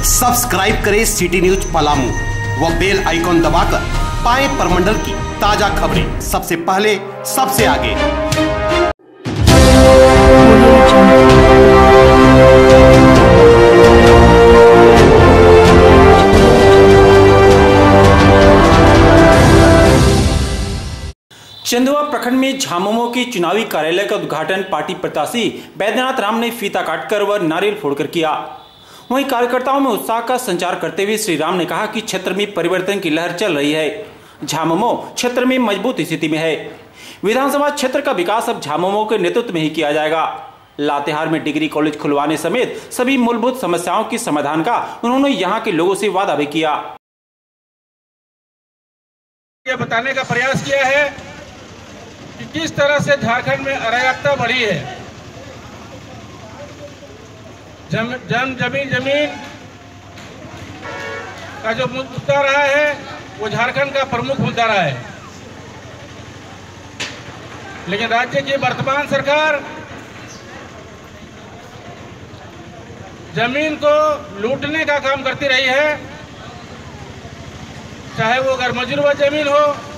Subscribe करें city news Palamu व bell icon दबाकर पाएं प्रमंडल की ताजा खबरें सबसे पहले सबसे आगे। चंदवा प्रखंड में झामुमो के चुनावी कार्यालय का उद्घाटन पार्टी प्रत्याशी बैद्यनाथ राम ने फीता काटकर व नारियल फोड़कर किया। वहीं कार्यकर्ताओं में उत्साह का संचार करते हुए श्री राम ने कहा कि क्षेत्र में परिवर्तन की लहर चल रही है। झामुमो क्षेत्र में मजबूत स्थिति में है। विधानसभा क्षेत्र का विकास अब झामुमो के नेतृत्व में ही किया जाएगा। लातेहार में डिग्री कॉलेज खुलवाने समेत सभी मूलभूत समस्याओं के समाधान का उन्होंने यहाँ के लोगों से वादा भी किया। ये बताने का प्रयास किया है कि किस तरह से झारखंड में अराजकता बढ़ी है। जमीन का जो मुद्दा रहा है वो झारखंड का प्रमुख मुद्दा रहा है, लेकिन राज्य की वर्तमान सरकार जमीन को लूटने का काम करती रही है, चाहे वो अगर मजरूबा जमीन हो